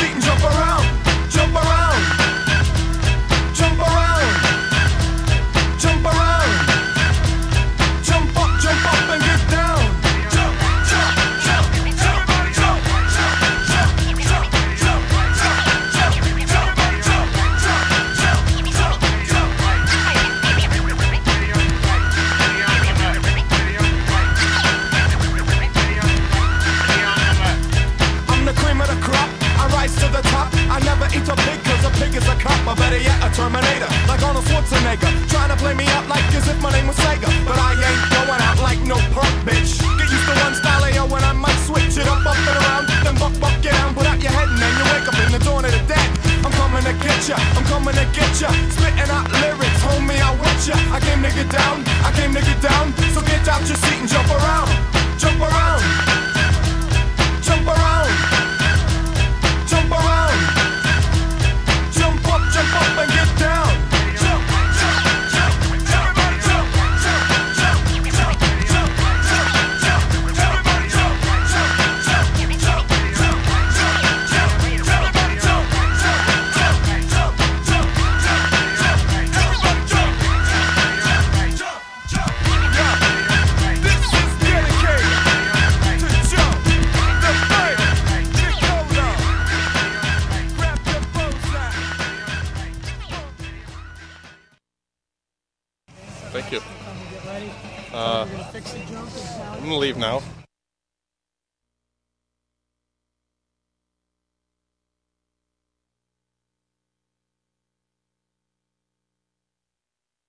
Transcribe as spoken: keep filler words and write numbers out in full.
seat and jump around, jump around, jump around, jump around, jump up, jump up and get down. Jump, jump, jump, jump, everybody jump, jump, jump, jump, jump, jump, jump, jump, jump, jump, jump, jump, I'm the cream of the crop, I rise to the top. I never eat a pig cause a pig is a cop. Or better yet, a Terminator, like Arnold Schwarzenegger. Trying to play me out like as if my name was Sega. But I ain't going out like no punk bitch. Get used to one style of yo when I might switch it up, up and around. Then buck, buck, get down, put out your head and then you wake up in the dawn of the dead. I'm coming to get ya, I'm coming to get ya. Spitting out lyrics, homie, I with ya. I came to get down, I came to get down. So get out your seat and jump around, jump around, jump around, jump around, jump up, jump up and get down. Jump, jump, jump, everybody jump, jump, jump, jump, jump, jump, jump, everybody jump, jump, jump, jump, jump, jump, jump, everybody jump, jump, jump, jump, jump, jump, everybody jump, jump, jump, jump. Yeah, this is dedicated to jump the thing. Get colder, grab your bullseye. Thank you. Get ready. Uh, We're gonna fix the jump and I'm gonna leave now.